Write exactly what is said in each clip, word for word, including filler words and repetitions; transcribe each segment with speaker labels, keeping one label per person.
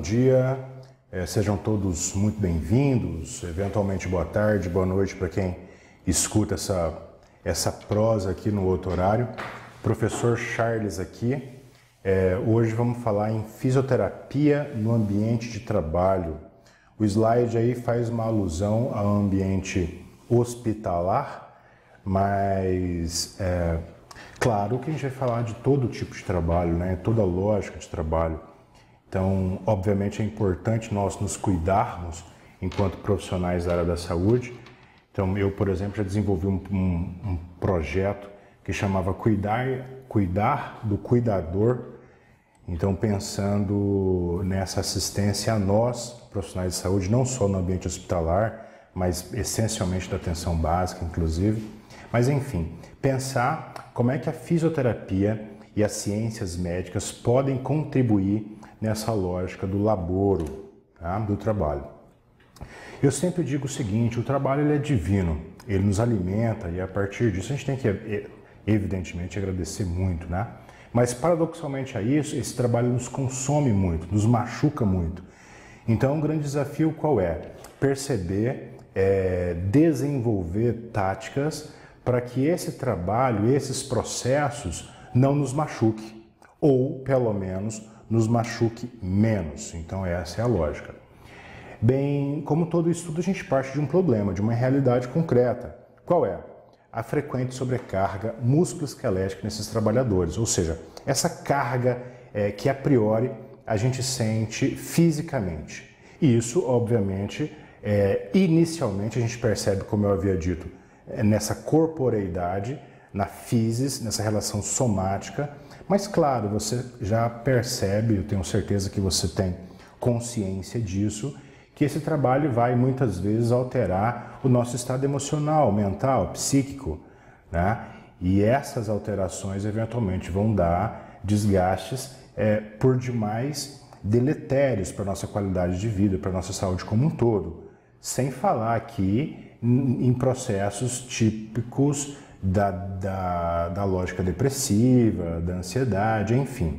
Speaker 1: dia, é, sejam todos muito bem-vindos, eventualmente boa tarde, boa noite para quem escuta essa, essa prosa aqui no outro horário. Professor Charles aqui, é, hoje vamos falar em fisioterapia no ambiente de trabalho. O slide aí faz uma alusão ao ambiente hospitalar, mas é claro que a gente vai falar de todo tipo de trabalho, né? Toda lógica de trabalho. Então, obviamente, é importante nós nos cuidarmos enquanto profissionais da área da saúde. Então, eu, por exemplo, já desenvolvi um, um, um projeto que chamava Cuidar, Cuidar do Cuidador. Então, pensando nessa assistência a nós, profissionais de saúde, não só no ambiente hospitalar, mas essencialmente da atenção básica, inclusive. Mas, enfim, pensar como é que a fisioterapia e as ciências médicas podem contribuir nessa lógica do laboro, tá? Do trabalho. Eu sempre digo o seguinte, o trabalho ele é divino, ele nos alimenta e a partir disso a gente tem que, evidentemente, agradecer muito, né? Mas paradoxalmente a isso, esse trabalho nos consome muito, nos machuca muito. Então, um grande desafio qual é? Perceber, é, desenvolver táticas para que esse trabalho, esses processos não nos machuque, ou pelo menos nos machuque menos. Então essa é a lógica. Bem, como todo estudo, a gente parte de um problema, de uma realidade concreta. Qual é? A frequente sobrecarga musculoesquelética nesses trabalhadores, ou seja, essa carga é, que a priori a gente sente fisicamente. E isso, obviamente, é, inicialmente a gente percebe, como eu havia dito, é, nessa corporeidade, na physis, nessa relação somática, mas claro, você já percebe, eu tenho certeza que você tem consciência disso, que esse trabalho vai muitas vezes alterar o nosso estado emocional, mental, psíquico, né? E essas alterações eventualmente vão dar desgastes é, por demais deletérios para a nossa qualidade de vida, para a nossa saúde como um todo, sem falar aqui em processos típicos Da, da, da lógica depressiva, da ansiedade, enfim.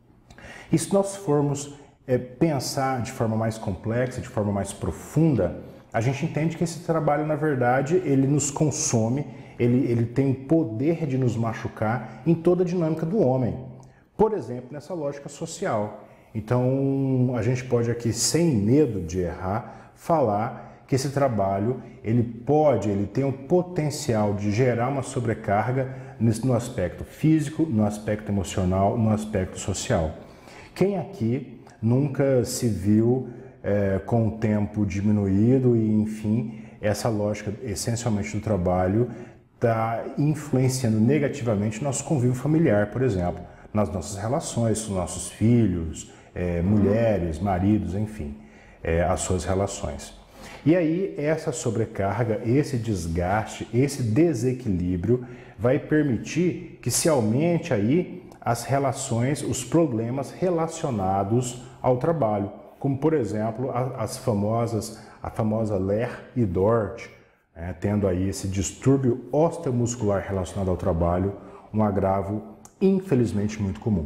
Speaker 1: E se nós formos é, pensar de forma mais complexa, de forma mais profunda, a gente entende que esse trabalho, na verdade, ele nos consome, ele, ele tem o poder de nos machucar em toda a dinâmica do homem. Por exemplo, nessa lógica social. Então, a gente pode aqui, sem medo de errar, falar que esse trabalho, ele pode, ele tem o potencial de gerar uma sobrecarga no aspecto físico, no aspecto emocional, no aspecto social. Quem aqui nunca se viu é, com o tempo diminuído e, enfim, essa lógica essencialmente do trabalho está influenciando negativamente o nosso convívio familiar, por exemplo, nas nossas relações com nossos filhos, é, mulheres, maridos, enfim, é, as suas relações. E aí, essa sobrecarga, esse desgaste, esse desequilíbrio vai permitir que se aumente aí as relações, os problemas relacionados ao trabalho, como, por exemplo, as famosas, a famosa Ler e Dort, né, tendo aí esse distúrbio osteomuscular relacionado ao trabalho, um agravo, infelizmente, muito comum.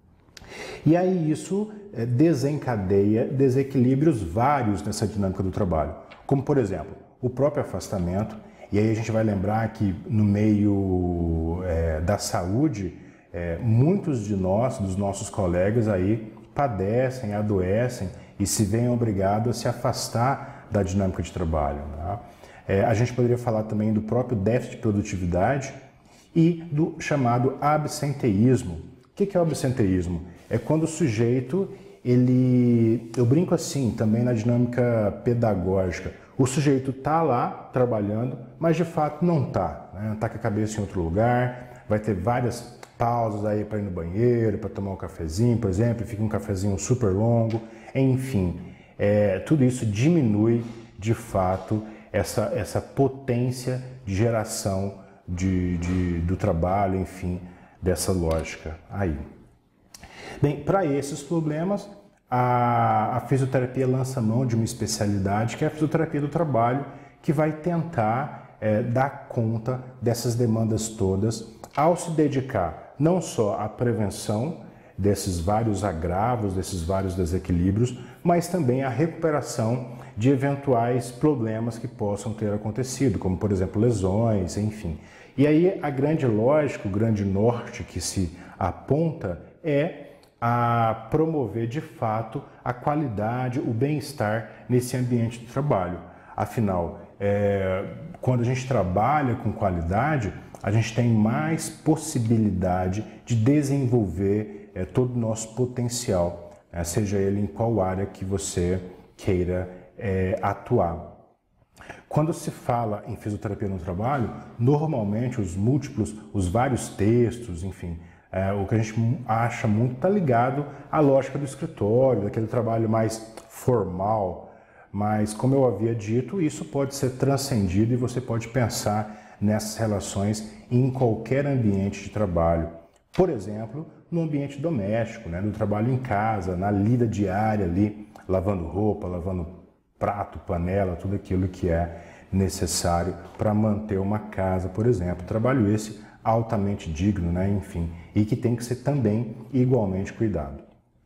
Speaker 1: E aí isso desencadeia desequilíbrios vários nessa dinâmica do trabalho, como por exemplo, o próprio afastamento, e aí a gente vai lembrar que no meio é, da saúde, é, muitos de nós, dos nossos colegas aí, padecem, adoecem e se veem obrigados a se afastar da dinâmica de trabalho, né? É, a gente poderia falar também do próprio déficit de produtividade e do chamado absenteísmo. O que é o absenteísmo? É quando o sujeito, ele, eu brinco assim, também na dinâmica pedagógica, o sujeito está lá trabalhando, mas de fato não está, né? Está com a cabeça em outro lugar, vai ter várias pausas aí para ir no banheiro, para tomar um cafezinho, por exemplo, fica um cafezinho super longo, enfim, é, tudo isso diminui de fato essa, essa potência de geração de, de, do trabalho, enfim, dessa lógica aí. Bem, para esses problemas, a, a fisioterapia lança mão de uma especialidade que é a fisioterapia do trabalho, que vai tentar é, dar conta dessas demandas todas ao se dedicar não só à prevenção desses vários agravos, desses vários desequilíbrios, mas também a recuperação de eventuais problemas que possam ter acontecido, como por exemplo lesões, enfim. E aí a grande lógica, o grande norte que se aponta é a promover de fato a qualidade, o bem-estar nesse ambiente de trabalho. Afinal, é, quando a gente trabalha com qualidade, a gente tem mais possibilidade de desenvolver é, todo o nosso potencial, é, seja ele em qual área que você queira é, atuar. Quando se fala em fisioterapia no trabalho, normalmente os múltiplos, os vários textos, enfim, é, o que a gente acha muito está ligado à lógica do escritório, daquele trabalho mais formal, mas como eu havia dito, isso pode ser transcendido e você pode pensar nessas relações em qualquer ambiente de trabalho. Por exemplo, no ambiente doméstico, né, no trabalho em casa, na lida diária ali, lavando roupa, lavando prato, panela, tudo aquilo que é necessário para manter uma casa, por exemplo. Trabalho esse altamente digno, né? Enfim, e que tem que ser também igualmente cuidado.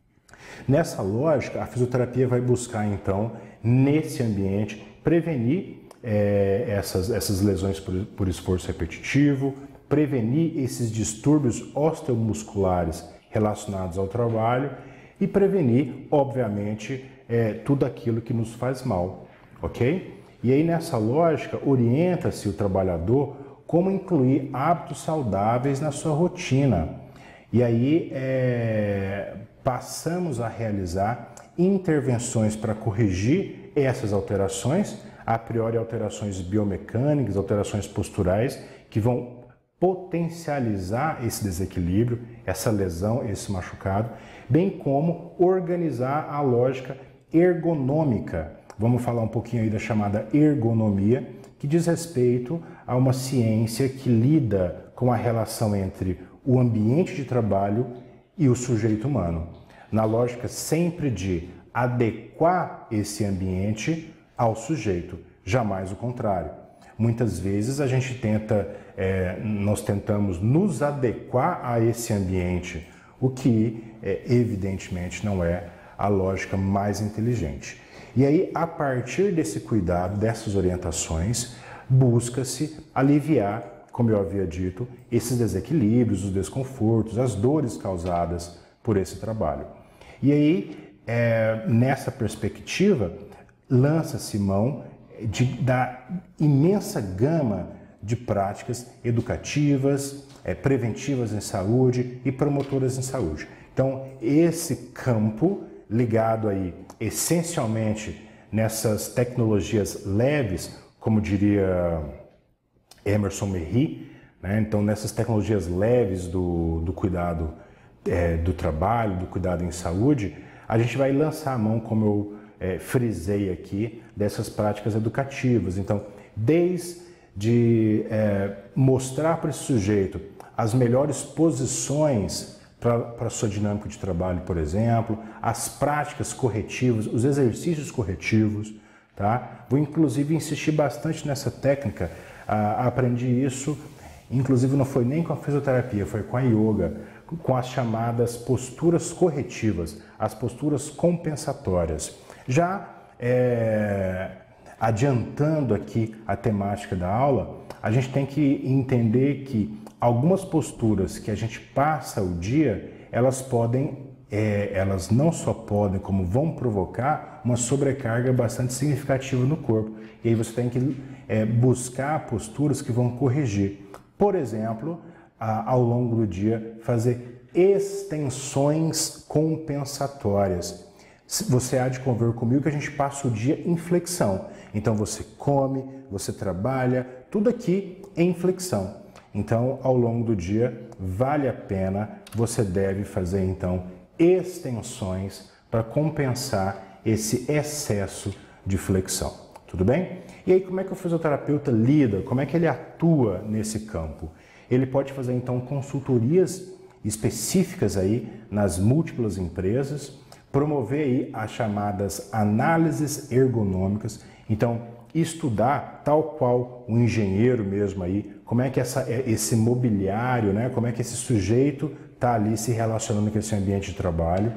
Speaker 1: Nessa lógica, a fisioterapia vai buscar, então, nesse ambiente, prevenir é, essas, essas lesões por, por esforço repetitivo, prevenir esses distúrbios osteomusculares relacionados ao trabalho e prevenir, obviamente, é, tudo aquilo que nos faz mal, ok? E aí, nessa lógica, orienta-se o trabalhador como incluir hábitos saudáveis na sua rotina. E aí, é, passamos a realizar intervenções para corrigir essas alterações, a priori alterações biomecânicas, alterações posturais, que vão potencializar esse desequilíbrio, essa lesão, esse machucado, bem como organizar a lógica ergonômica. Vamos falar um pouquinho aí da chamada ergonomia, que diz respeito a uma ciência que lida com a relação entre o ambiente de trabalho e o sujeito humano, na lógica sempre de adequar esse ambiente ao sujeito, jamais o contrário. Muitas vezes a gente tenta, é, nós tentamos nos adequar a esse ambiente, o que é, evidentemente não é a lógica mais inteligente. E aí, a partir desse cuidado, dessas orientações, busca-se aliviar, como eu havia dito, esses desequilíbrios, os desconfortos, as dores causadas por esse trabalho. E aí, é, nessa perspectiva, lança-se mão de, da imensa gama de práticas educativas, é, preventivas em saúde e promotoras em saúde. Então, esse campo ligado aí essencialmente nessas tecnologias leves, como diria Emerson Merri, né? Então nessas tecnologias leves do, do cuidado é, do trabalho, do cuidado em saúde, a gente vai lançar a mão, como eu é, frisei aqui, dessas práticas educativas. Então, desde é, mostrar para esse sujeito as melhores posições para a sua dinâmica de trabalho, por exemplo, as práticas corretivas, os exercícios corretivos, tá? Vou inclusive insistir bastante nessa técnica, ah, aprendi isso, inclusive não foi nem com a fisioterapia, foi com a yoga, com as chamadas posturas corretivas, as posturas compensatórias. Já é, adiantando aqui a temática da aula, a gente tem que entender que algumas posturas que a gente passa o dia, elas podem, é, elas não só podem, como vão provocar uma sobrecarga bastante significativa no corpo. E aí você tem que é, buscar posturas que vão corrigir. Por exemplo, a, ao longo do dia, fazer extensões compensatórias. Você há de convir comigo que a gente passa o dia em flexão. Então você come, você trabalha, tudo aqui em flexão. Então, ao longo do dia, vale a pena, você deve fazer, então, extensões para compensar esse excesso de flexão. Tudo bem? E aí, como é que o fisioterapeuta lida? Como é que ele atua nesse campo? Ele pode fazer, então, consultorias específicas aí nas múltiplas empresas, promover aí as chamadas análises ergonômicas. Então, estudar, tal qual um engenheiro mesmo aí, como é que essa, esse mobiliário, né, como é que esse sujeito está ali se relacionando com esse ambiente de trabalho,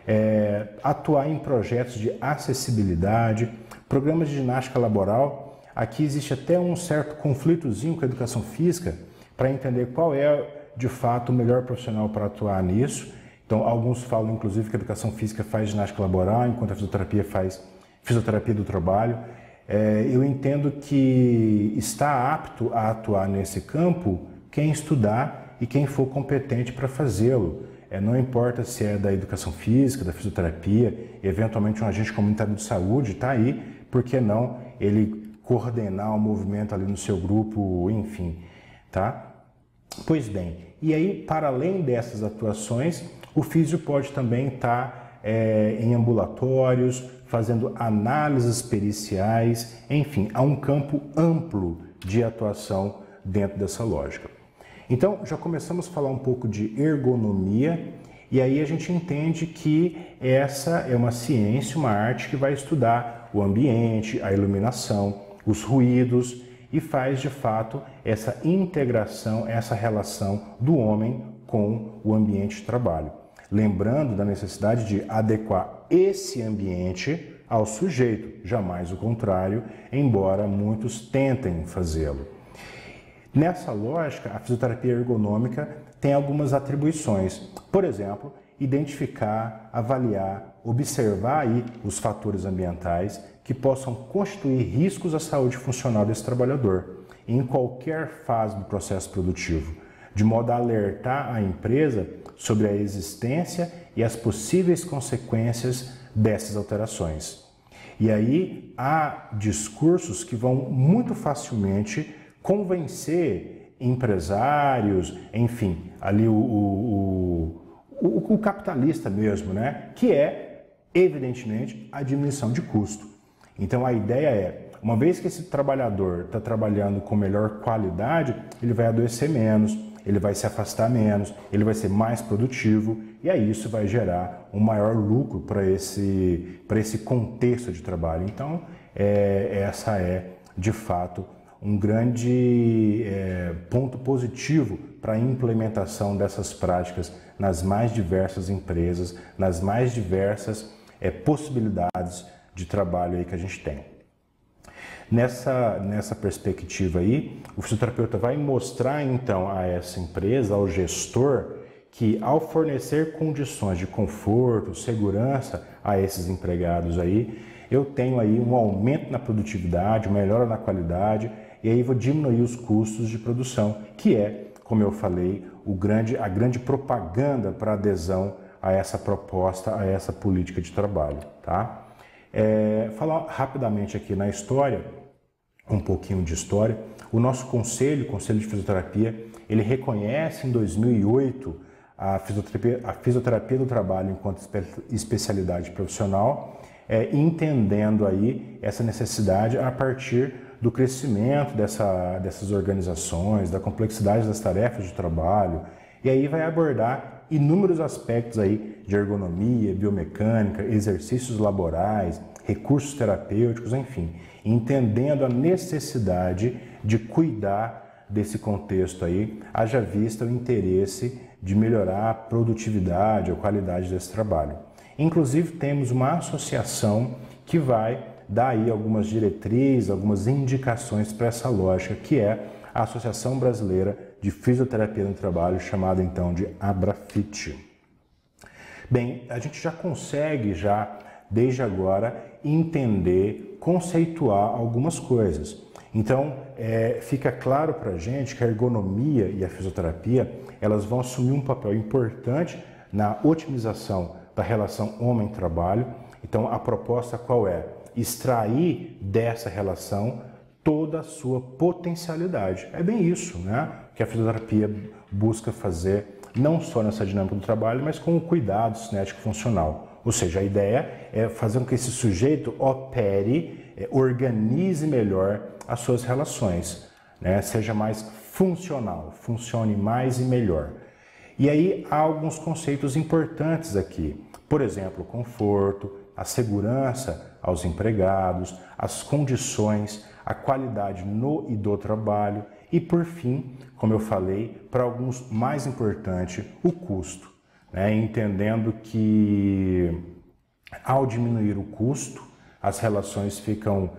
Speaker 1: é, atuar em projetos de acessibilidade, programas de ginástica laboral. Aqui existe até um certo conflitozinho com a educação física para entender qual é, de fato, o melhor profissional para atuar nisso. Então, alguns falam, inclusive, que a educação física faz ginástica laboral, enquanto a fisioterapia faz fisioterapia do trabalho. É, eu entendo que está apto a atuar nesse campo quem estudar e quem for competente para fazê-lo. É, não importa se é da educação física, da fisioterapia, eventualmente um agente comunitário de saúde está aí, por que não ele coordenar o movimento ali no seu grupo, enfim, tá? Pois bem, e aí, para além dessas atuações, o físio pode também estar é, em ambulatórios, fazendo análises periciais, enfim, há um campo amplo de atuação dentro dessa lógica. Então, já começamos a falar um pouco de ergonomia, e aí a gente entende que essa é uma ciência, uma arte que vai estudar o ambiente, a iluminação, os ruídos, e faz de fato essa integração, essa relação do homem com o ambiente de trabalho. Lembrando da necessidade de adequar esse ambiente ao sujeito, jamais o contrário, embora muitos tentem fazê-lo. Nessa lógica, a fisioterapia ergonômica tem algumas atribuições. Por exemplo, identificar, avaliar, observar aí os fatores ambientais que possam constituir riscos à saúde funcional desse trabalhador, em qualquer fase do processo produtivo, de modo a alertar a empresa sobre a existência e as possíveis consequências dessas alterações. E aí há discursos que vão muito facilmente convencer empresários, enfim, ali o, o, o, o capitalista mesmo, né? Que é, evidentemente, a diminuição de custo. Então a ideia é, uma vez que esse trabalhador está trabalhando com melhor qualidade, ele vai adoecer menos, ele vai se afastar menos, ele vai ser mais produtivo, e aí isso vai gerar um maior lucro para esse, para esse contexto de trabalho. Então, é, essa é, de fato, um grande é, ponto positivo para a implementação dessas práticas nas mais diversas empresas, nas mais diversas é, possibilidades de trabalho aí que a gente tem. Nessa, nessa perspectiva aí, o fisioterapeuta vai mostrar então a essa empresa, ao gestor, que ao fornecer condições de conforto, segurança a esses empregados aí, eu tenho aí um aumento na produtividade, uma melhora na qualidade, e aí vou diminuir os custos de produção, que é, como eu falei, o grande, a grande propaganda para adesão a essa proposta, a essa política de trabalho, tá? É, falar rapidamente aqui na história, um pouquinho de história. O nosso conselho, o Conselho de Fisioterapia, ele reconhece em dois mil e oito a fisioterapia, a fisioterapia do trabalho enquanto espe especialidade profissional, é, entendendo aí essa necessidade a partir do crescimento dessa, dessas organizações, da complexidade das tarefas de trabalho, e aí vai abordar inúmeros aspectos aí de ergonomia, biomecânica, exercícios laborais, recursos terapêuticos, enfim, entendendo a necessidade de cuidar desse contexto aí, haja vista o interesse de melhorar a produtividade, a qualidade desse trabalho. Inclusive, temos uma associação que vai dar aí algumas diretrizes, algumas indicações para essa lógica, que é a Associação Brasileira de Fisioterapia no Trabalho, chamada então de ABRAFIT. Bem, a gente já consegue, já desde agora, entender, conceituar algumas coisas. Então, é, fica claro para a gente que a ergonomia e a fisioterapia, elas vão assumir um papel importante na otimização da relação homem-trabalho. Então, a proposta qual é? Extrair dessa relação toda a sua potencialidade. É bem isso, né, que a fisioterapia busca fazer, não só nessa dinâmica do trabalho, mas com o cuidado cinético funcional. Ou seja, a ideia é fazer com que esse sujeito opere, é, organize melhor as suas relações, né, seja mais funcional, funcione mais e melhor. E aí há alguns conceitos importantes aqui. Por exemplo, o conforto, a segurança aos empregados, as condições, a qualidade no e do trabalho e, por fim, como eu falei, para alguns mais importante, o custo. né, entendendo que ao diminuir o custo, as relações ficam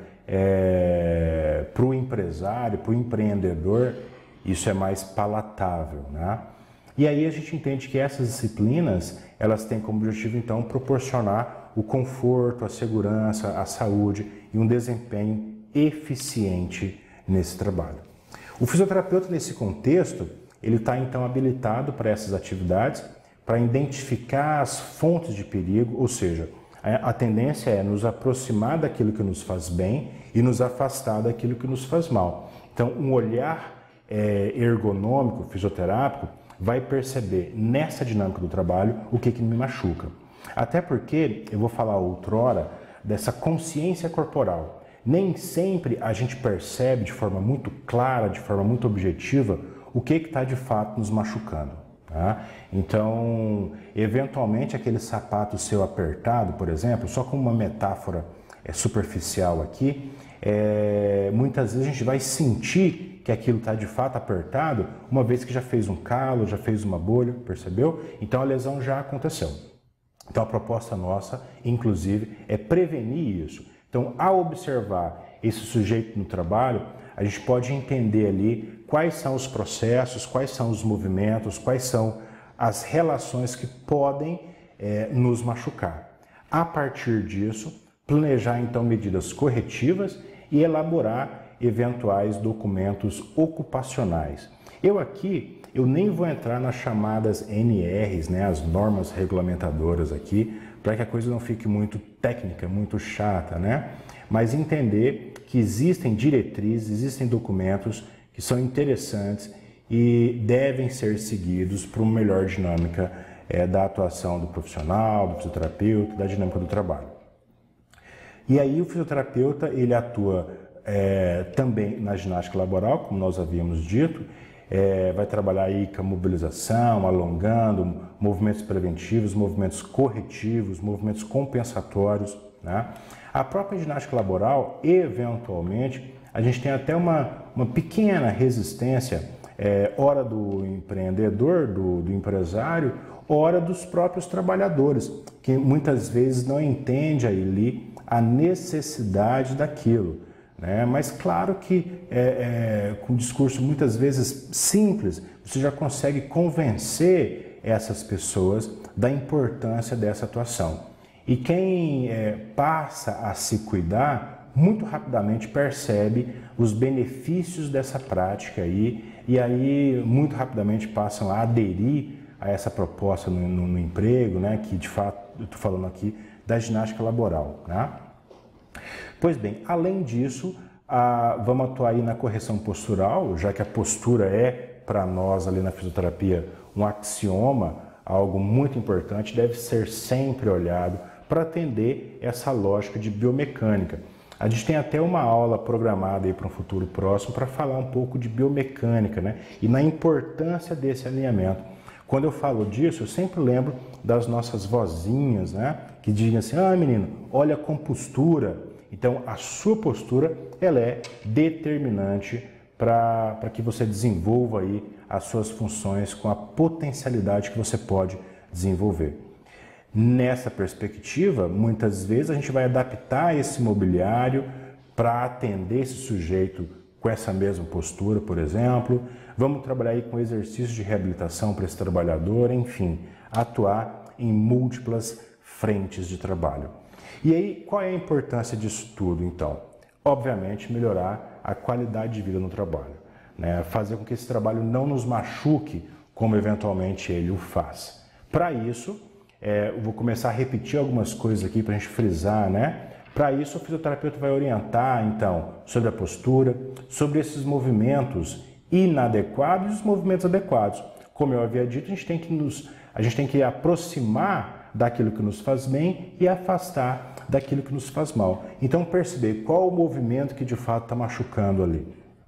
Speaker 1: é, para o empresário, para o empreendedor, isso é mais palatável, né? E aí a gente entende que essas disciplinas, elas têm como objetivo, então, proporcionar o conforto, a segurança, a saúde e um desempenho eficiente nesse trabalho. O fisioterapeuta, nesse contexto, ele está, então, habilitado para essas atividades, para identificar as fontes de perigo, ou seja, a tendência é nos aproximar daquilo que nos faz bem e nos afastar daquilo que nos faz mal. Então, um olhar é, ergonômico, fisioterápico, vai perceber nessa dinâmica do trabalho o que, que me machuca. Até porque, eu vou falar outrora, dessa consciência corporal. Nem sempre a gente percebe de forma muito clara, de forma muito objetiva, o que está de fato nos machucando. Tá? Então, eventualmente, aquele sapato seu apertado, por exemplo, só como uma metáfora é, superficial aqui, é, muitas vezes a gente vai sentir que aquilo está de fato apertado, uma vez que já fez um calo, já fez uma bolha, percebeu? Então a lesão já aconteceu. Então a proposta nossa, inclusive, é prevenir isso. Então, ao observar esse sujeito no trabalho, a gente pode entender ali quais são os processos, quais são os movimentos, quais são as relações que podem é, nos machucar. A partir disso, planejar então medidas corretivas e elaborar eventuais documentos ocupacionais. Eu aqui, eu nem vou entrar nas chamadas N Rs, né, as normas regulamentadoras aqui, para que a coisa não fique muito técnica, muito chata, né? Mas entender que existem diretrizes, existem documentos que são interessantes e devem ser seguidos para uma melhor dinâmica é, da atuação do profissional, do fisioterapeuta, da dinâmica do trabalho. E aí o fisioterapeuta, ele atua é, também na ginástica laboral, como nós havíamos dito, é, vai trabalhar aí com a mobilização, alongando, movimentos preventivos, movimentos corretivos, movimentos compensatórios, né? A própria ginástica laboral, eventualmente, a gente tem até uma, uma pequena resistência, é, hora do empreendedor, do, do empresário, hora dos próprios trabalhadores, que muitas vezes não entende ali a necessidade daquilo, né? Mas claro que é, é, com um discurso muitas vezes simples, você já consegue convencer essas pessoas da importância dessa atuação. E quem é, passa a se cuidar, muito rapidamente percebe os benefícios dessa prática aí, e aí muito rapidamente passam a aderir a essa proposta no, no, no emprego, né, que de fato eu estou falando aqui da ginástica laboral, né? Pois bem, além disso, a, vamos atuar aí na correção postural, já que a postura é, para nós ali na fisioterapia, um axioma, algo muito importante, deve ser sempre olhado para atender essa lógica de biomecânica. A gente tem até uma aula programada aí para um futuro próximo para falar um pouco de biomecânica, né? E na importância desse alinhamento. Quando eu falo disso, eu sempre lembro das nossas vozinhas, né? Que dizem assim, ah, menino, olha a compostura. Então, a sua postura, ela é determinante para que você desenvolva aí as suas funções com a potencialidade que você pode desenvolver. Nessa perspectiva, muitas vezes a gente vai adaptar esse mobiliário para atender esse sujeito com essa mesma postura, por exemplo. Vamos trabalhar aí com exercícios de reabilitação para esse trabalhador, enfim, atuar em múltiplas frentes de trabalho. E aí, qual é a importância disso tudo, então? Obviamente, melhorar a qualidade de vida no trabalho, né? Fazer com que esse trabalho não nos machuque como eventualmente ele o faz. Para isso, é, eu vou começar a repetir algumas coisas aqui para a gente frisar, né? Para isso, o fisioterapeuta vai orientar, então, sobre a postura, sobre esses movimentos inadequados e os movimentos adequados. Como eu havia dito, a gente tem que nos, a gente tem que aproximar daquilo que nos faz bem e afastar daquilo que nos faz mal. Então, perceber qual o movimento que de fato está machucando ali.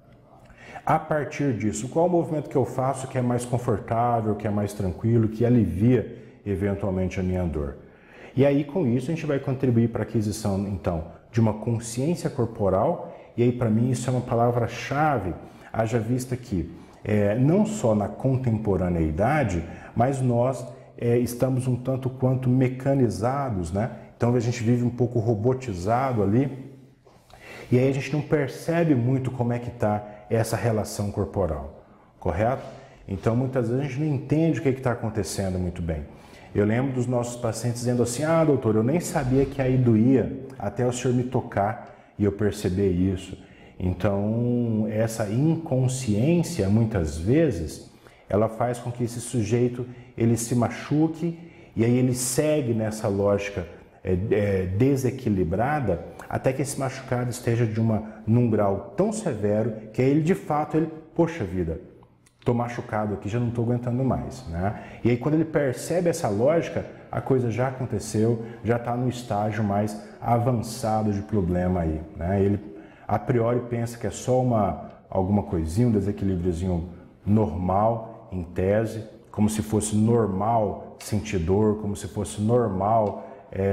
Speaker 1: A partir disso, qual o movimento que eu faço que é mais confortável, que é mais tranquilo, que alivia eventualmente a minha dor. E aí, com isso, a gente vai contribuir para a aquisição, então, de uma consciência corporal, e aí, para mim, isso é uma palavra-chave, haja vista que, é, não só na contemporaneidade, mas nós é, estamos um tanto quanto mecanizados, né? Então a gente vive um pouco robotizado ali, e aí a gente não percebe muito como é que está essa relação corporal, correto? Então muitas vezes a gente não entende o que está acontecendo muito bem. Eu lembro dos nossos pacientes dizendo assim, ah doutor, eu nem sabia que aí doía até o senhor me tocar e eu perceber isso. Então essa inconsciência muitas vezes ela faz com que esse sujeito ele se machuque e aí ele segue nessa lógica é, é, desequilibrada até que esse machucado esteja de uma, num grau tão severo que aí ele de fato, ele, poxa vida, estou machucado aqui, já não estou aguentando mais, né? E aí quando ele percebe essa lógica, a coisa já aconteceu, já está no estágio mais avançado de problema aí, né? Ele a priori pensa que é só uma, alguma coisinha, um desequilíbriozinho normal, em tese, como se fosse normal sentir dor, como se fosse normal,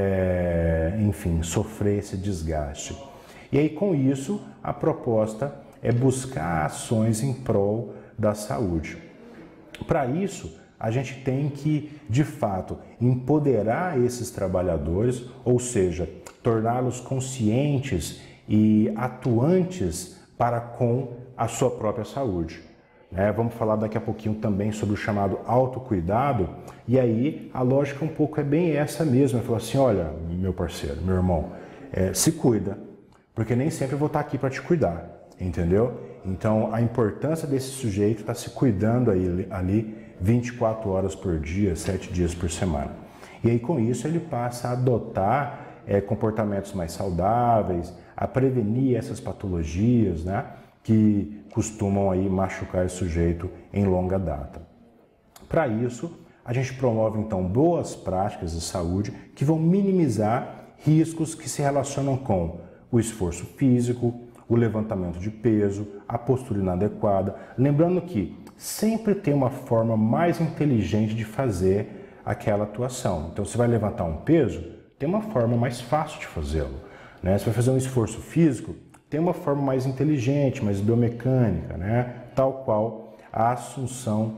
Speaker 1: é, enfim, sofrer esse desgaste. E aí com isso, a proposta é buscar ações em prol da saúde. Para isso, a gente tem que, de fato, empoderar esses trabalhadores, ou seja, torná-los conscientes e atuantes para com a sua própria saúde. É, vamos falar daqui a pouquinho também sobre o chamado autocuidado, e aí a lógica um pouco é bem essa mesmo, é falar assim, olha, meu parceiro, meu irmão, é, se cuida, porque nem sempre eu vou estar aqui para te cuidar, entendeu? Então a importância desse sujeito estar se cuidando aí, ali vinte e quatro horas por dia, sete dias por semana. E aí com isso ele passa a adotar é, comportamentos mais saudáveis, a prevenir essas patologias, né, que costumam aí machucar o sujeito em longa data. Para isso, a gente promove então boas práticas de saúde que vão minimizar riscos que se relacionam com o esforço físico, o levantamento de peso, a postura inadequada. Lembrando que sempre tem uma forma mais inteligente de fazer aquela atuação. Então, você vai levantar um peso, tem uma forma mais fácil de fazê-lo, né? Você vai fazer um esforço físico, tem uma forma mais inteligente, mais biomecânica, né? Tal qual a assunção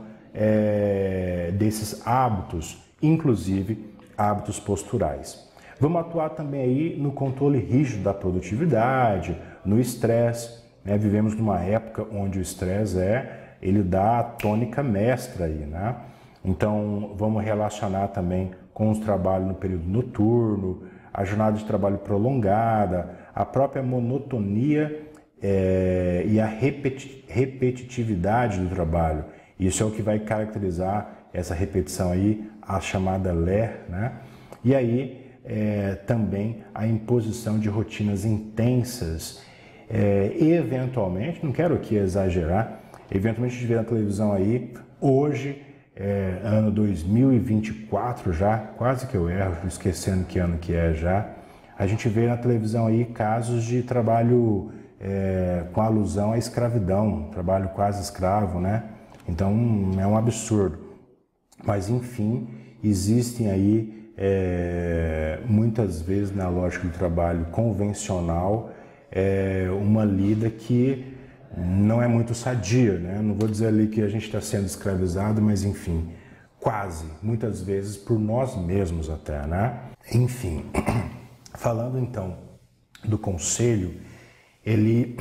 Speaker 1: é, desses hábitos, inclusive hábitos posturais. Vamos atuar também aí no controle rígido da produtividade, no estresse, né? Vivemos numa época onde o estresse é, ele dá a tônica mestra aí, né? Então vamos relacionar também com os trabalhos no período noturno, a jornada de trabalho prolongada, a própria monotonia é, e a repeti- repetitividade do trabalho. Isso é o que vai caracterizar essa repetição aí, a chamada L E R, né? E aí é, também a imposição de rotinas intensas, é, eventualmente, não quero aqui exagerar, eventualmente a gente vê na televisão aí, hoje, é, ano dois mil e vinte e quatro já, quase que eu erro, esquecendo que ano que é já, a gente vê na televisão aí casos de trabalho é, com alusão à escravidão, trabalho quase escravo, né? Então é um absurdo. Mas enfim, existem aí é, muitas vezes na lógica do trabalho convencional é, uma lida que não é muito sadia, né? Não vou dizer ali que a gente está sendo escravizado, mas enfim, quase, muitas vezes por nós mesmos até, né? Enfim, falando então do conselho, ele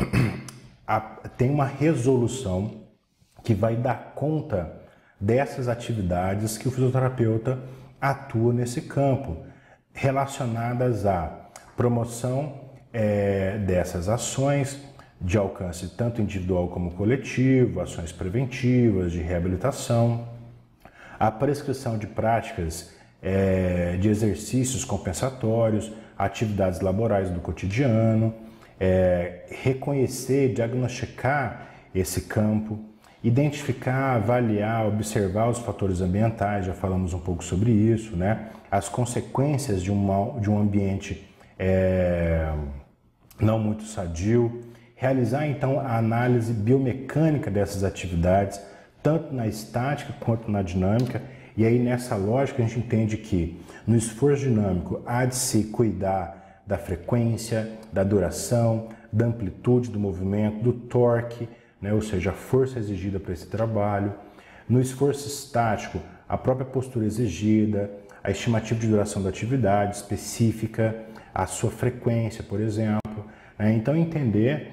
Speaker 1: tem uma resolução que vai dar conta dessas atividades que o fisioterapeuta atua nesse campo, relacionadas à promoção é, dessas ações de alcance tanto individual como coletivo, ações preventivas, de reabilitação, a prescrição de práticas é, de exercícios compensatórios, atividades laborais do cotidiano, é, reconhecer, diagnosticar esse campo, identificar, avaliar, observar os fatores ambientais, já falamos um pouco sobre isso, né? As consequências de um, de um ambiente é, não muito sadio, realizar então a análise biomecânica dessas atividades, tanto na estática quanto na dinâmica, e aí nessa lógica a gente entende que no esforço dinâmico há de se cuidar da frequência, da duração, da amplitude do movimento, do torque, né? Ou seja, a força exigida para esse trabalho. No esforço estático, a própria postura exigida, a estimativa de duração da atividade específica, a sua frequência, por exemplo. Né? Então, entender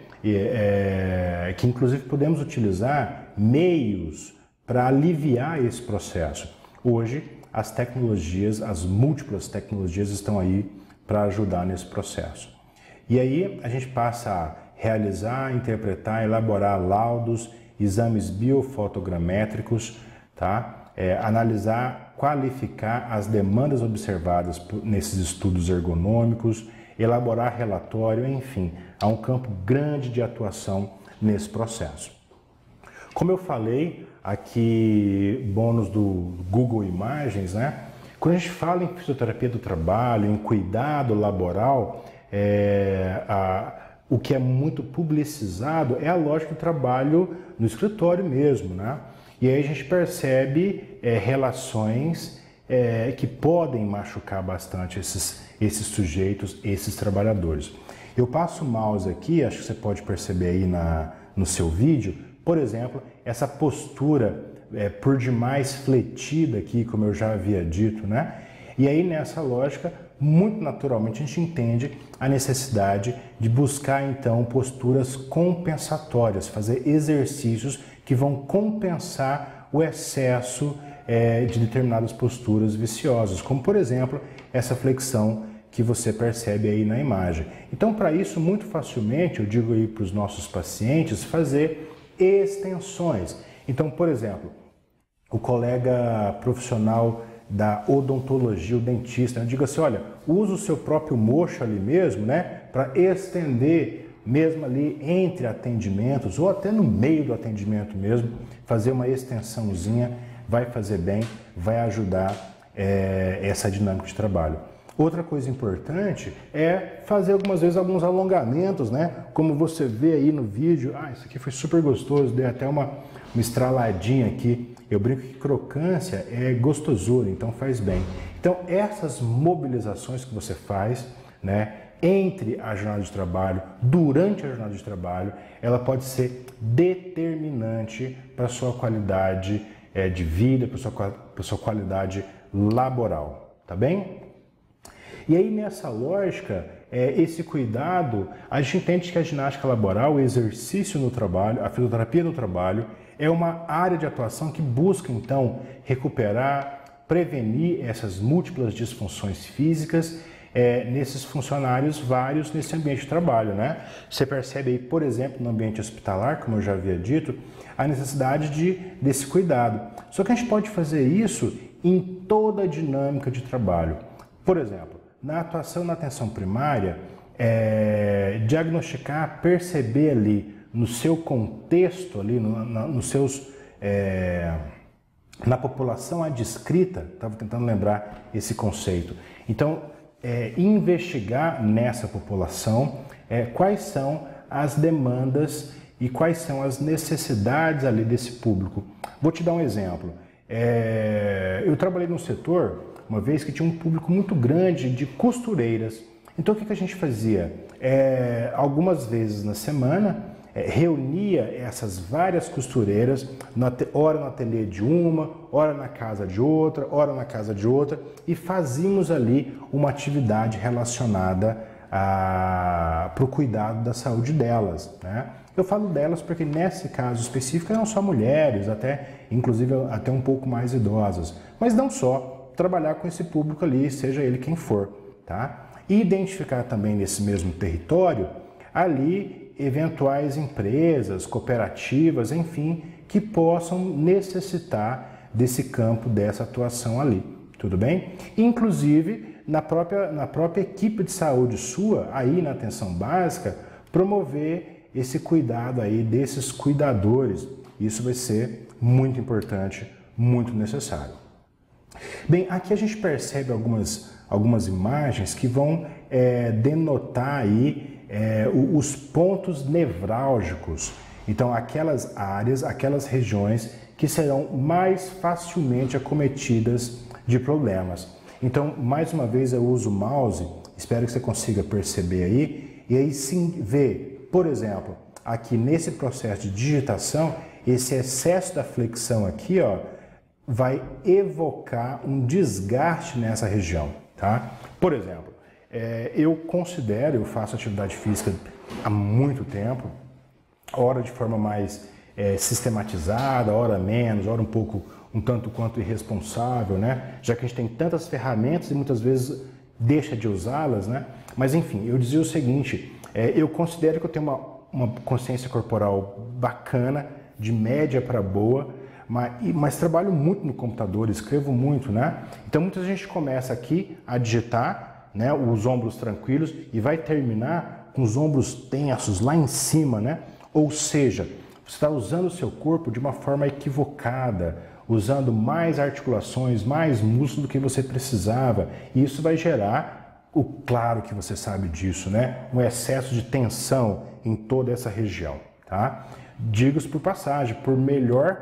Speaker 1: é, que, inclusive, podemos utilizar meios para aliviar esse processo. Hoje, as tecnologias, as múltiplas tecnologias estão aí para ajudar nesse processo. E aí, a gente passa a realizar, interpretar, elaborar laudos, exames biofotogramétricos, tá? É, analisar, qualificar as demandas observadas nesses estudos ergonômicos, elaborar relatório, enfim, há um campo grande de atuação nesse processo. Como eu falei, aqui, bônus do Google Imagens, né? Quando a gente fala em fisioterapia do trabalho, em cuidado laboral, é, a, o que é muito publicizado é a lógica do trabalho no escritório mesmo, né? E aí a gente percebe é, relações é, que podem machucar bastante esses, esses sujeitos, esses trabalhadores. Eu passo o mouse aqui, acho que você pode perceber aí na, no seu vídeo, por exemplo, essa postura é, por demais fletida aqui, como eu já havia dito, né? E aí nessa lógica, muito naturalmente a gente entende a necessidade de buscar então posturas compensatórias, fazer exercícios que vão compensar o excesso é, de determinadas posturas viciosas, como por exemplo essa flexão que você percebe aí na imagem. Então, para isso, muito facilmente, eu digo aí para os nossos pacientes, fazer extensões. Então, por exemplo, o colega profissional da odontologia, o dentista, diga assim, olha, usa o seu próprio mocho ali mesmo, né, para estender mesmo ali entre atendimentos ou até no meio do atendimento mesmo, fazer uma extensãozinha vai fazer bem, vai ajudar é, essa dinâmica de trabalho. Outra coisa importante é fazer algumas vezes alguns alongamentos, né? Como você vê aí no vídeo, ah, isso aqui foi super gostoso, dei até uma, uma estraladinha aqui. Eu brinco que crocância é gostosura, então faz bem. Então essas mobilizações que você faz, né, entre a jornada de trabalho, durante a jornada de trabalho, ela pode ser determinante para a sua qualidade é, de vida, para a sua, para a sua qualidade laboral, tá bem? E aí nessa lógica, é, esse cuidado, a gente entende que a ginástica laboral, o exercício no trabalho, a fisioterapia no trabalho, é uma área de atuação que busca então recuperar, prevenir essas múltiplas disfunções físicas é, nesses funcionários vários nesse ambiente de trabalho, né? Você percebe aí, por exemplo, no ambiente hospitalar, como eu já havia dito, a necessidade de, desse cuidado. Só que a gente pode fazer isso em toda a dinâmica de trabalho. Por exemplo, na atuação na atenção primária, é, diagnosticar, perceber ali no seu contexto, ali no, na, nos seus, é, na população adscrita, estava tentando lembrar esse conceito. Então, é, investigar nessa população é, quais são as demandas e quais são as necessidades ali desse público. Vou te dar um exemplo. É, eu trabalhei num setor uma vez que tinha um público muito grande de costureiras. Então o que, que a gente fazia? É, algumas vezes na semana, é, reunia essas várias costureiras, no, ora no ateliê de uma, ora na casa de outra, ora na casa de outra, e fazíamos ali uma atividade relacionada para o cuidado da saúde delas, né? Eu falo delas porque nesse caso específico eram só mulheres, até inclusive até um pouco mais idosas, mas não só. Trabalhar com esse público ali, seja ele quem for, tá? E identificar também nesse mesmo território, ali, eventuais empresas, cooperativas, enfim, que possam necessitar desse campo, dessa atuação ali, tudo bem? Inclusive, na própria, na própria equipe de saúde sua, aí na atenção básica, promover esse cuidado aí desses cuidadores. Isso vai ser muito importante, muito necessário. Bem, aqui a gente percebe algumas, algumas imagens que vão é, denotar aí é, os pontos nevrálgicos. Então, aquelas áreas, aquelas regiões que serão mais facilmente acometidas de problemas. Então, mais uma vez eu uso o mouse, espero que você consiga perceber aí, e aí sim ver, por exemplo, aqui nesse processo de digitação, esse excesso da flexão aqui, ó, vai evocar um desgaste nessa região, tá? Por exemplo, é, eu considero, eu faço atividade física há muito tempo, ora de forma mais é, sistematizada, ora menos, ora um pouco, um tanto quanto irresponsável, né? Já que a gente tem tantas ferramentas e muitas vezes deixa de usá-las, né? Mas enfim, eu dizia o seguinte, é, eu considero que eu tenho uma, uma consciência corporal bacana, de média para boa, mas, mas trabalho muito no computador, escrevo muito, né? Então muita gente começa aqui a digitar, né, os ombros tranquilos e vai terminar com os ombros tensos lá em cima, né? Ou seja, você está usando o seu corpo de uma forma equivocada, usando mais articulações, mais músculo do que você precisava, e isso vai gerar, o claro que você sabe disso, né? Um excesso de tensão em toda essa região, tá? Digo-se por passagem, por melhor,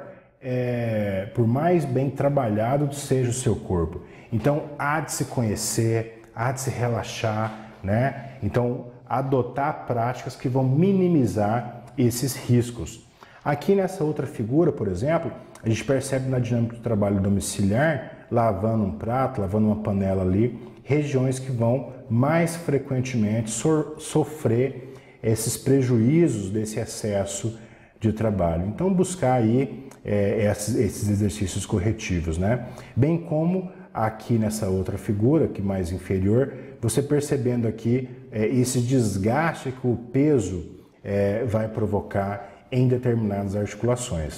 Speaker 1: é, por mais bem trabalhado seja o seu corpo. Então, há de se conhecer, há de se relaxar, né? Então, adotar práticas que vão minimizar esses riscos. Aqui nessa outra figura, por exemplo, a gente percebe na dinâmica do trabalho domiciliar, lavando um prato, lavando uma panela ali, regiões que vão mais frequentemente so- sofrer esses prejuízos desse excesso de trabalho. Então, buscar aí é, esses, esses exercícios corretivos, né? Bem como aqui nessa outra figura, que mais inferior, você percebendo aqui é, esse desgaste que o peso é, vai provocar em determinadas articulações.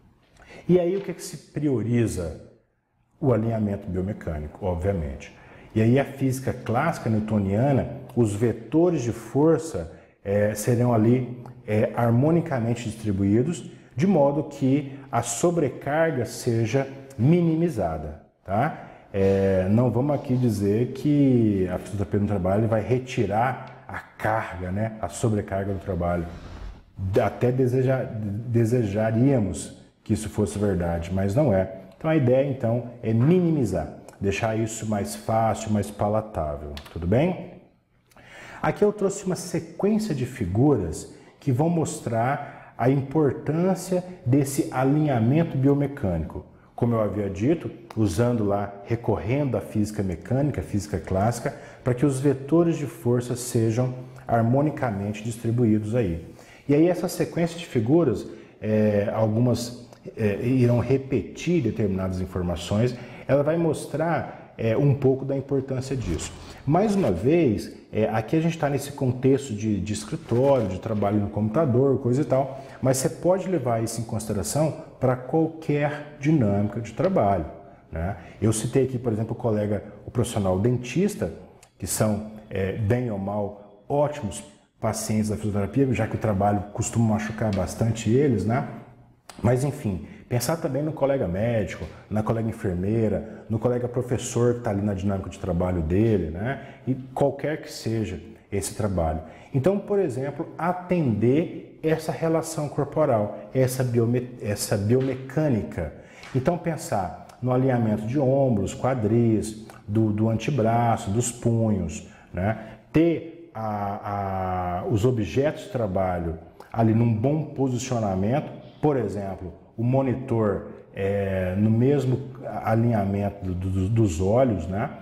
Speaker 1: E aí o que, é que se prioriza? O alinhamento biomecânico, obviamente. E aí a física clássica newtoniana, os vetores de força é, serão ali é, harmonicamente distribuídos, de modo que a sobrecarga seja minimizada, tá? É, não vamos aqui dizer que a fisioterapia no trabalho vai retirar a carga, né, a sobrecarga do trabalho. Até deseja, desejaríamos que isso fosse verdade, mas não é. Então a ideia então é minimizar, deixar isso mais fácil, mais palatável, tudo bem? Aqui eu trouxe uma sequência de figuras que vão mostrar a importância desse alinhamento biomecânico. Como eu havia dito, usando lá, recorrendo à física mecânica, física clássica, para que os vetores de força sejam harmonicamente distribuídos aí. E aí essa sequência de figuras, é, algumas é, irão repetir determinadas informações, ela vai mostrar é, um pouco da importância disso. Mais uma vez, é, aqui a gente está nesse contexto de, de escritório, de trabalho no computador, coisa e tal, mas você pode levar isso em consideração para qualquer dinâmica de trabalho, né? Eu citei aqui, por exemplo, o colega, o profissional dentista, que são, é, bem ou mal, ótimos pacientes da fisioterapia, já que o trabalho costuma machucar bastante eles, né? Mas enfim, pensar também no colega médico, na colega enfermeira, no colega professor que está ali na dinâmica de trabalho dele, né? E qualquer que seja esse trabalho. Então, por exemplo, atender essa relação corporal, essa, biome essa biomecânica. Então, pensar no alinhamento de ombros, quadris, do, do antebraço, dos punhos, né? Ter a, a, os objetos de trabalho ali num bom posicionamento, por exemplo, o monitor é, no mesmo alinhamento do, do, dos olhos, né?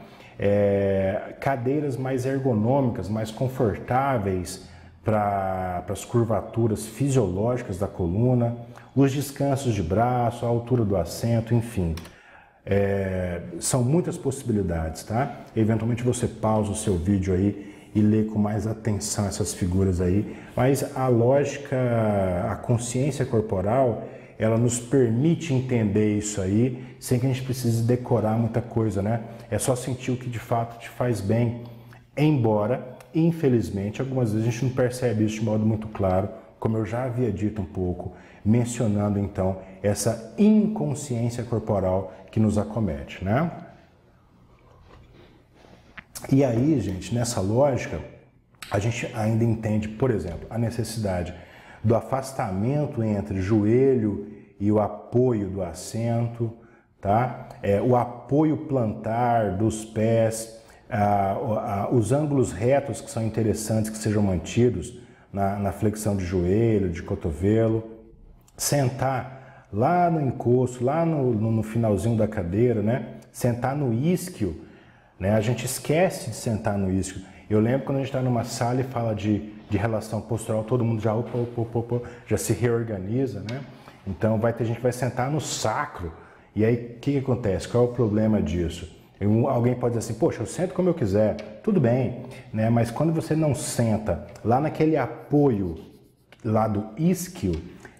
Speaker 1: É, cadeiras mais ergonômicas, mais confortáveis para as curvaturas fisiológicas da coluna, os descansos de braço, a altura do assento, enfim. É, são muitas possibilidades, tá? Eventualmente você pausa o seu vídeo aí e lê com mais atenção essas figuras aí, mas a lógica, a consciência corporal, ela nos permite entender isso aí sem que a gente precise decorar muita coisa, né? É só sentir o que de fato te faz bem, embora, infelizmente, algumas vezes a gente não percebe isso de modo muito claro, como eu já havia dito um pouco, mencionando então essa inconsciência corporal que nos acomete, né? E aí, gente, nessa lógica, a gente ainda entende, por exemplo, a necessidade do afastamento entre joelho e o apoio do assento, tá? É, o apoio plantar dos pés, ah, ah, os ângulos retos que são interessantes que sejam mantidos na, na flexão de joelho, de cotovelo, sentar lá no encosto, lá no, no, no finalzinho da cadeira, né? Sentar no isquio, né? A gente esquece de sentar no isquio. Eu lembro quando a gente está numa sala e fala de, de relação postural, todo mundo já, opa, opa, opa, já se reorganiza, né? Então vai ter gente que vai sentar no sacro. E aí o que, que acontece? Qual é o problema disso? Eu, alguém pode dizer assim, poxa, eu sento como eu quiser, tudo bem, né? Mas quando você não senta lá naquele apoio lá do isquio,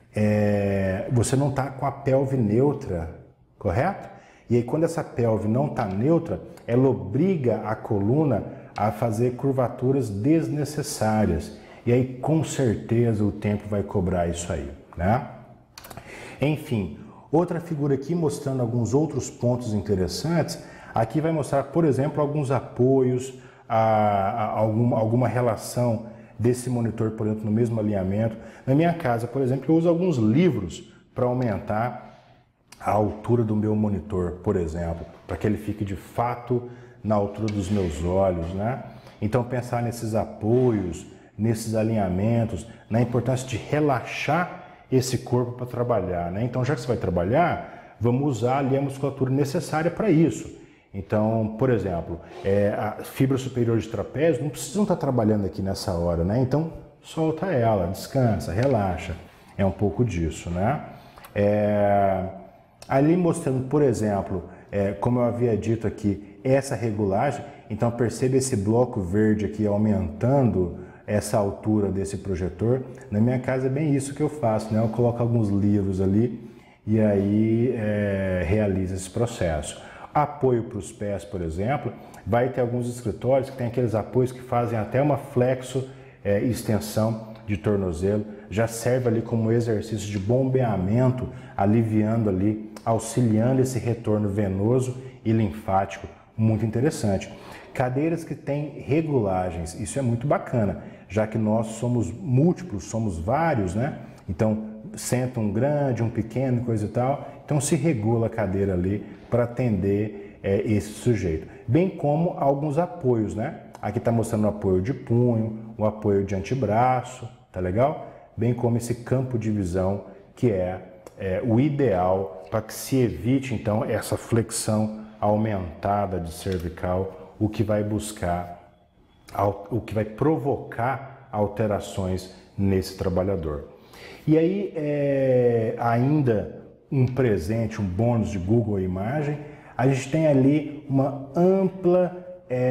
Speaker 1: é, você não está com a pelve neutra, correto? E aí quando essa pelve não está neutra, ela obriga a coluna a fazer curvaturas desnecessárias. E aí com certeza o tempo vai cobrar isso aí, né? Enfim, outra figura aqui mostrando alguns outros pontos interessantes. Aqui vai mostrar, por exemplo, alguns apoios, a, a, alguma, alguma relação desse monitor, por exemplo, no mesmo alinhamento. Na minha casa, por exemplo, eu uso alguns livros para aumentar a altura do meu monitor, por exemplo, para que ele fique de fato na altura dos meus olhos, né? Então pensar nesses apoios, nesses alinhamentos, na importância de relaxar esse corpo para trabalhar, né? Então já que você vai trabalhar, vamos usar ali a musculatura necessária para isso. Então, por exemplo, é, a fibra superior de trapézio não precisam estar trabalhando aqui nessa hora, né? Então solta ela, descansa, relaxa. É um pouco disso, né? É, ali mostrando, por exemplo, é, como eu havia dito aqui, essa regulagem. Então perceba esse bloco verde aqui aumentando essa altura desse projetor. Na minha casa é bem isso que eu faço, né? Eu coloco alguns livros ali e aí é, realizo esse processo. Apoio para os pés, por exemplo, vai ter alguns escritórios que tem aqueles apoios que fazem até uma flexo é, extensão de tornozelo, já serve ali como exercício de bombeamento, aliviando ali, auxiliando esse retorno venoso e linfático, muito interessante. Cadeiras que têm regulagens, isso é muito bacana, já que nós somos múltiplos, somos vários, né? Então, senta um grande, um pequeno, coisa e tal, então se regula a cadeira ali para atender é, esse sujeito. Bem como alguns apoios, né? Aqui está mostrando o apoio de punho, o apoio de antebraço, tá legal? Bem como esse campo de visão, que é, é o ideal para que se evite, então, essa flexão aumentada de cervical, o que vai buscar, o que vai provocar alterações nesse trabalhador. E aí, é, ainda um presente, um bônus de Google Imagem, a gente tem ali uma ampla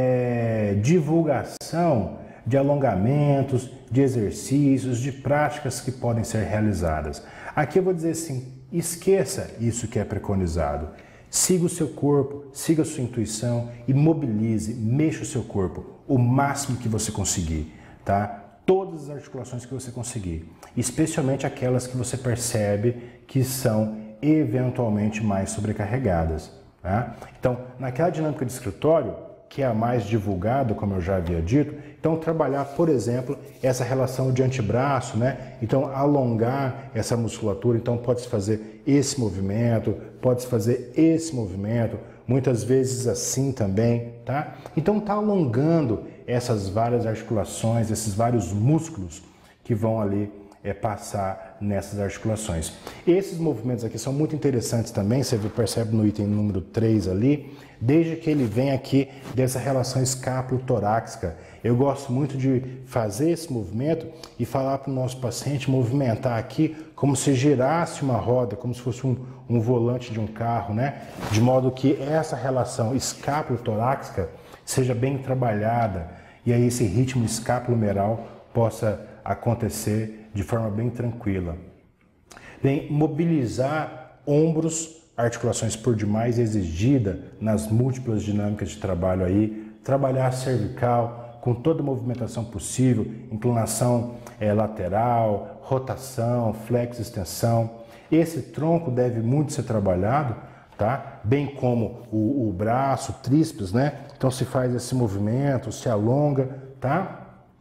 Speaker 1: é, divulgação de alongamentos, de exercícios, de práticas que podem ser realizadas. Aqui eu vou dizer assim, esqueça isso que é preconizado. Siga o seu corpo, siga a sua intuição e mobilize, mexa o seu corpo o máximo que você conseguir, tá? Todas as articulações que você conseguir, especialmente aquelas que você percebe que são eventualmente mais sobrecarregadas, tá? Então, naquela dinâmica de escritório, que é a mais divulgada, como eu já havia dito, então trabalhar, por exemplo, essa relação de antebraço, né? Então alongar essa musculatura, então pode-se fazer esse movimento, pode-se fazer esse movimento, muitas vezes assim também, tá? Então tá alongando essas várias articulações, esses vários músculos que vão ali é, passar nessas articulações. Esses movimentos aqui são muito interessantes também, você percebe no item número três ali, desde que ele vem aqui dessa relação escápulo-torácica. Eu gosto muito de fazer esse movimento e falar para o nosso paciente movimentar aqui como se girasse uma roda, como se fosse um, um volante de um carro, né? De modo que essa relação escápulo-torácica seja bem trabalhada e aí esse ritmo escapulomeral possa acontecer de forma bem tranquila. Bem, mobilizar ombros, articulações por demais exigida nas múltiplas dinâmicas de trabalho aí, trabalhar a cervical com toda a movimentação possível, inclinação é, lateral, rotação, flexo, extensão. Esse tronco deve muito ser trabalhado, tá? Bem como o, o braço, o tríceps, né? Então se faz esse movimento, se alonga, tá?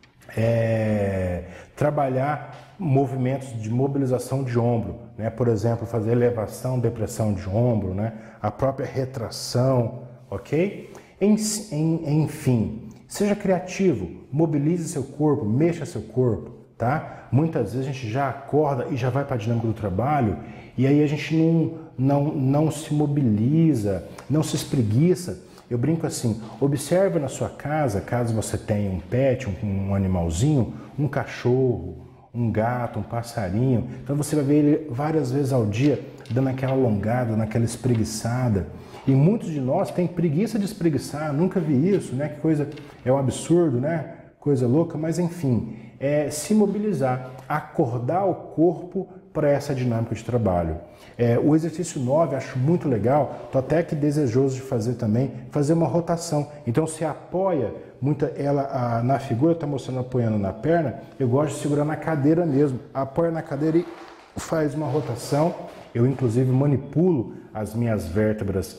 Speaker 1: É, trabalhar movimentos de mobilização de ombro, né? Por exemplo, fazer elevação, depressão de ombro, né? A própria retração, ok? En, en, enfim, seja criativo, mobilize seu corpo, mexa seu corpo, tá? Muitas vezes a gente já acorda e já vai para a dinâmica do trabalho e aí a gente não, não, não se mobiliza, não se espreguiça. Eu brinco assim, observa na sua casa, caso você tenha um pet, um, um animalzinho, um cachorro, um gato, um passarinho, então você vai ver ele várias vezes ao dia dando aquela alongada, naquela espreguiçada. E muitos de nós têm preguiça de espreguiçar, nunca vi isso, né? Que coisa, é um absurdo, né? Coisa louca, mas enfim, é se mobilizar, acordar o corpo para essa dinâmica de trabalho. É, o exercício nove, acho muito legal, estou até que desejoso de fazer também, fazer uma rotação. Então você apoia muita, ela a, na figura, está mostrando apoiando na perna, eu gosto de segurar na cadeira mesmo, apoia na cadeira e faz uma rotação. Eu inclusive manipulo as minhas vértebras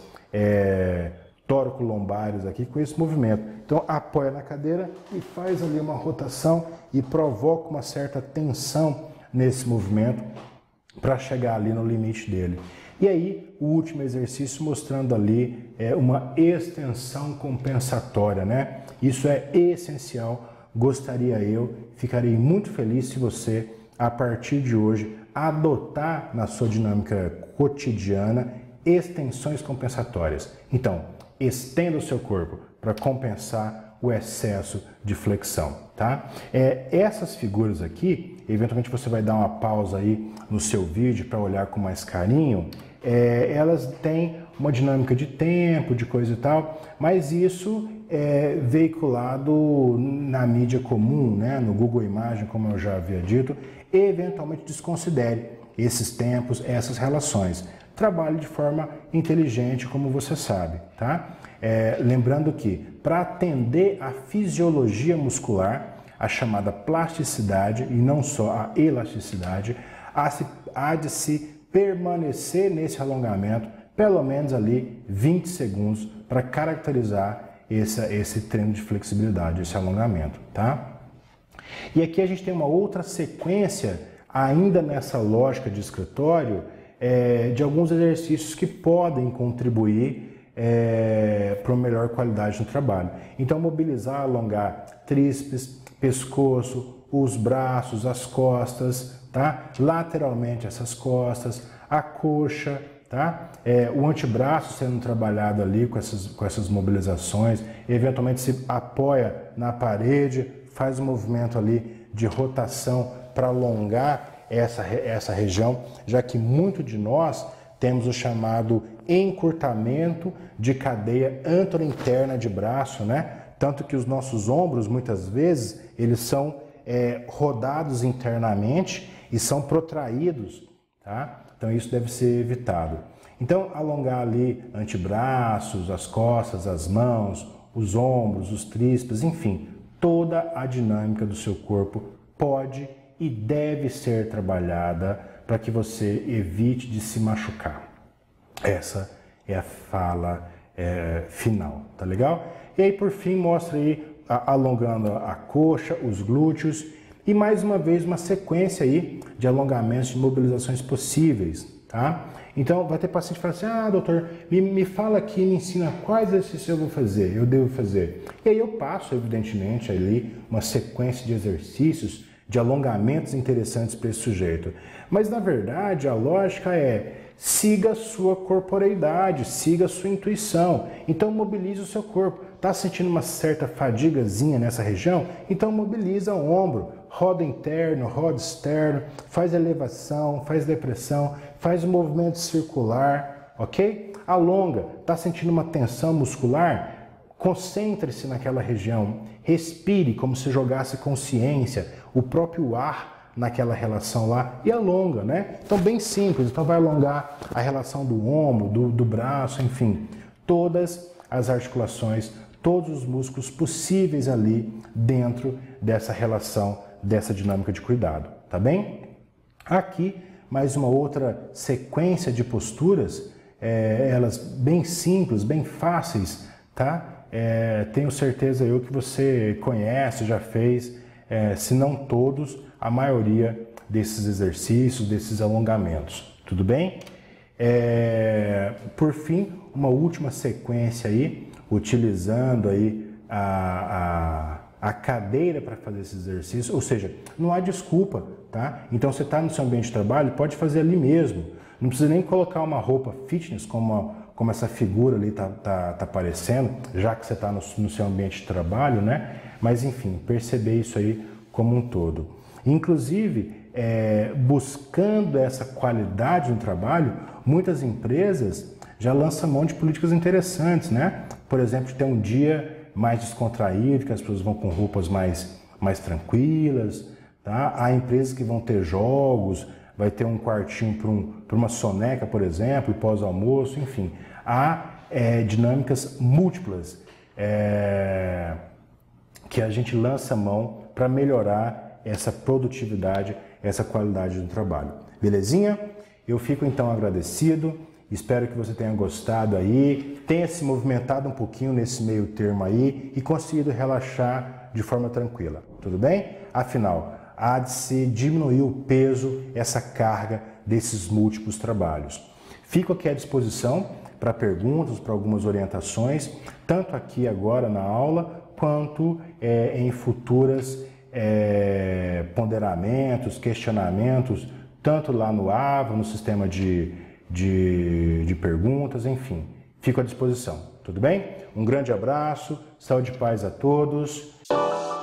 Speaker 1: é, tóraco-lombares aqui com esse movimento. Então apoia na cadeira e faz ali uma rotação e provoca uma certa tensão nesse movimento para chegar ali no limite dele. E aí o último exercício mostrando ali é, uma extensão compensatória, né? Isso é essencial, gostaria eu, ficarei muito feliz se você, a partir de hoje, adotar na sua dinâmica cotidiana extensões compensatórias. Então, estenda o seu corpo para compensar o excesso de flexão, tá? É, essas figuras aqui, eventualmente você vai dar uma pausa aí no seu vídeo para olhar com mais carinho, é, elas têm uma dinâmica de tempo, de coisa e tal, mas isso é veiculado na mídia comum, né? No Google Imagem, como eu já havia dito, e eventualmente desconsidere esses tempos, essas relações. Trabalhe de forma inteligente, como você sabe, tá? É, lembrando que, para atender a fisiologia muscular, a chamada plasticidade e não só a elasticidade, há, se, há de se permanecer nesse alongamento pelo menos ali vinte segundos para caracterizar esse, esse treino de flexibilidade, esse alongamento, tá? E aqui a gente tem uma outra sequência, ainda nessa lógica de escritório, é, de alguns exercícios que podem contribuir é, para uma melhor qualidade no trabalho. Então, mobilizar, alongar tríceps, pescoço, os braços, as costas, tá? Lateralmente essas costas, a coxa, tá? É, o antebraço sendo trabalhado ali com essas, com essas mobilizações, eventualmente se apoia na parede, faz um movimento ali de rotação para alongar essa, essa região, já que muito de nós temos o chamado encurtamento de cadeia anterointerna de braço, né? Tanto que os nossos ombros, muitas vezes, eles são é, rodados internamente e são protraídos, tá? Então isso deve ser evitado. Então alongar ali antebraços, as costas, as mãos, os ombros, os tríceps, enfim, toda a dinâmica do seu corpo pode e deve ser trabalhada para que você evite de se machucar. Essa é a fala é, final, tá legal? E aí por fim mostra aí a, alongando a coxa, os glúteos e mais uma vez uma sequência aí de alongamentos, de mobilizações possíveis, tá? Então vai ter paciente que fala assim, ah doutor, me, me fala aqui, me ensina quais exercícios eu vou fazer, eu devo fazer. E aí eu passo evidentemente ali uma sequência de exercícios, de alongamentos interessantes para esse sujeito. Mas na verdade a lógica é, siga a sua corporeidade, siga a sua intuição. Então mobilize o seu corpo. Está sentindo uma certa fadigazinha nessa região? Então mobiliza o ombro, roda interno, roda externo, faz elevação, faz depressão, faz um movimento circular, ok? Alonga. Está sentindo uma tensão muscular? Concentre-se naquela região, respire como se jogasse consciência, o próprio ar naquela relação lá e alonga, né? Então bem simples, então vai alongar a relação do ombro, do, do braço, enfim, todas as articulações, todos os músculos possíveis ali dentro dessa relação, dessa dinâmica de cuidado, tá bem? Aqui mais uma outra sequência de posturas, é, elas bem simples, bem fáceis, tá? É, tenho certeza eu que você conhece, já fez, é, se não todos, a maioria desses exercícios, desses alongamentos, tudo bem? É, por fim, uma última sequência aí, utilizando aí a, a cadeira para fazer esse exercício, ou seja, não há desculpa, tá? Então você está no seu ambiente de trabalho, pode fazer ali mesmo, não precisa nem colocar uma roupa fitness como, como essa figura ali está tá, tá aparecendo, já que você está no, no seu ambiente de trabalho, né? Mas enfim, perceber isso aí como um todo. Inclusive, é, buscando essa qualidade no trabalho, muitas empresas já lançam mão de políticas interessantes, né? Por exemplo, ter um dia mais descontraído, que as pessoas vão com roupas mais, mais tranquilas, tá? Há empresas que vão ter jogos, vai ter um quartinho para um, para uma soneca, por exemplo, pós-almoço, enfim. Há é, dinâmicas múltiplas é, que a gente lança mão para melhorar essa produtividade, essa qualidade do trabalho. Belezinha? Eu fico então agradecido. Espero que você tenha gostado aí, tenha se movimentado um pouquinho nesse meio termo aí e conseguido relaxar de forma tranquila, tudo bem? Afinal, há de se diminuir o peso, essa carga desses múltiplos trabalhos. Fico aqui à disposição para perguntas, para algumas orientações, tanto aqui agora na aula, quanto é, em futuras é, ponderamentos, questionamentos, tanto lá no A V A, no sistema de De, de perguntas, enfim, fico à disposição, tudo bem? Um grande abraço, saúde e paz a todos.